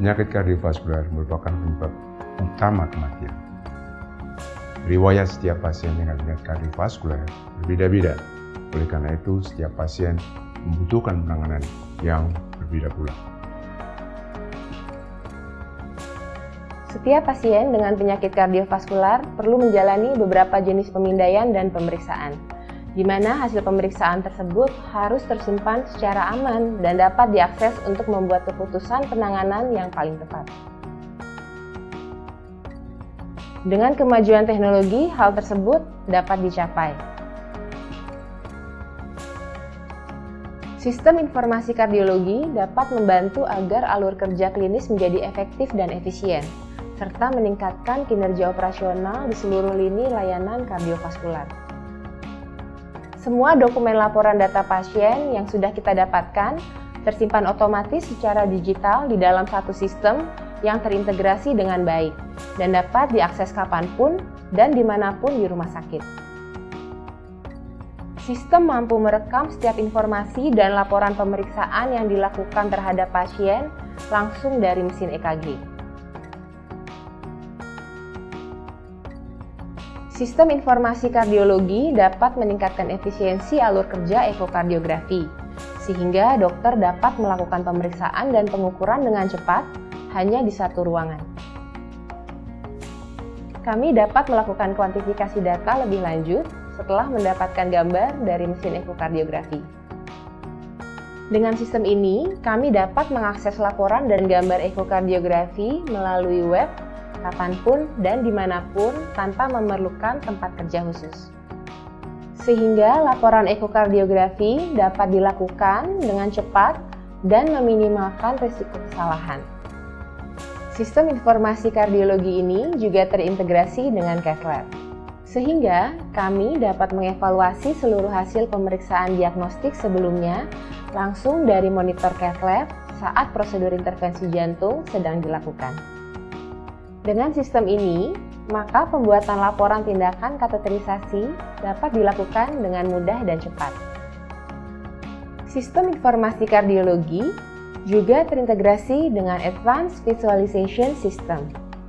Penyakit kardiovaskular merupakan penyebab utama kematian. Riwayat setiap pasien dengan penyakit kardiovaskular berbeda-beda. Oleh karena itu, setiap pasien membutuhkan penanganan yang berbeda pula. Setiap pasien dengan penyakit kardiovaskular perlu menjalani beberapa jenis pemindaian dan pemeriksaan, di mana hasil pemeriksaan tersebut harus tersimpan secara aman dan dapat diakses untuk membuat keputusan penanganan yang paling tepat. Dengan kemajuan teknologi, hal tersebut dapat dicapai. Sistem informasi kardiologi dapat membantu agar alur kerja klinis menjadi efektif dan efisien, serta meningkatkan kinerja operasional di seluruh lini layanan kardiovaskular. Semua dokumen laporan data pasien yang sudah kita dapatkan tersimpan otomatis secara digital di dalam satu sistem yang terintegrasi dengan baik dan dapat diakses kapanpun dan dimanapun di rumah sakit. Sistem mampu merekam setiap informasi dan laporan pemeriksaan yang dilakukan terhadap pasien langsung dari mesin EKG. Sistem informasi kardiologi dapat meningkatkan efisiensi alur kerja ekokardiografi, sehingga dokter dapat melakukan pemeriksaan dan pengukuran dengan cepat hanya di satu ruangan. Kami dapat melakukan kuantifikasi data lebih lanjut setelah mendapatkan gambar dari mesin ekokardiografi. Dengan sistem ini, kami dapat mengakses laporan dan gambar ekokardiografi melalui web kapanpun dan dimanapun tanpa memerlukan tempat kerja khusus. Sehingga laporan ekokardiografi dapat dilakukan dengan cepat dan meminimalkan risiko kesalahan. Sistem informasi kardiologi ini juga terintegrasi dengan cath lab, sehingga kami dapat mengevaluasi seluruh hasil pemeriksaan diagnostik sebelumnya langsung dari monitor cath lab saat prosedur intervensi jantung sedang dilakukan. Dengan sistem ini, maka pembuatan laporan tindakan kateterisasi dapat dilakukan dengan mudah dan cepat. Sistem informasi kardiologi juga terintegrasi dengan Advanced Visualization System.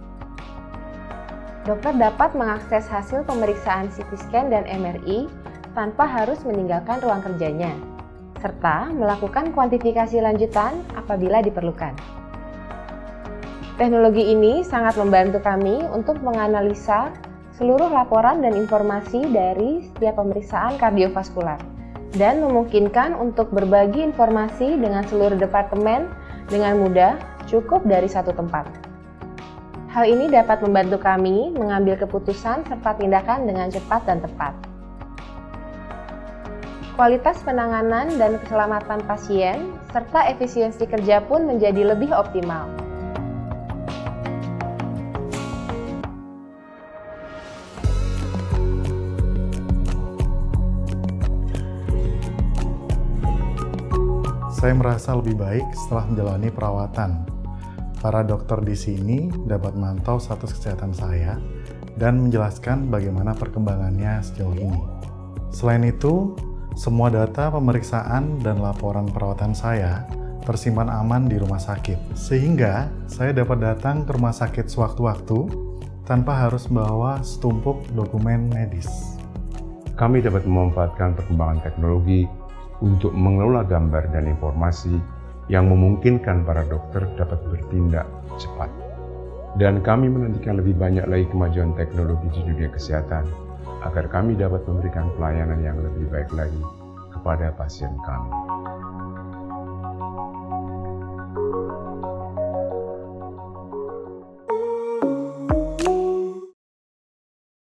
Dokter dapat mengakses hasil pemeriksaan CT scan dan MRI tanpa harus meninggalkan ruang kerjanya, serta melakukan kuantifikasi lanjutan apabila diperlukan. Teknologi ini sangat membantu kami untuk menganalisa seluruh laporan dan informasi dari setiap pemeriksaan kardiovaskular dan memungkinkan untuk berbagi informasi dengan seluruh departemen dengan mudah cukup dari satu tempat. Hal ini dapat membantu kami mengambil keputusan serta tindakan dengan cepat dan tepat. Kualitas penanganan dan keselamatan pasien serta efisiensi kerja pun menjadi lebih optimal. Saya merasa lebih baik setelah menjalani perawatan. Para dokter di sini dapat memantau status kesehatan saya dan menjelaskan bagaimana perkembangannya sejauh ini. Selain itu, semua data pemeriksaan dan laporan perawatan saya tersimpan aman di rumah sakit, sehingga saya dapat datang ke rumah sakit sewaktu-waktu tanpa harus membawa setumpuk dokumen medis. Kami dapat memanfaatkan perkembangan teknologi untuk mengelola gambar dan informasi yang memungkinkan para dokter dapat bertindak cepat. Dan kami menantikan lebih banyak lagi kemajuan teknologi di dunia kesehatan agar kami dapat memberikan pelayanan yang lebih baik lagi kepada pasien kami.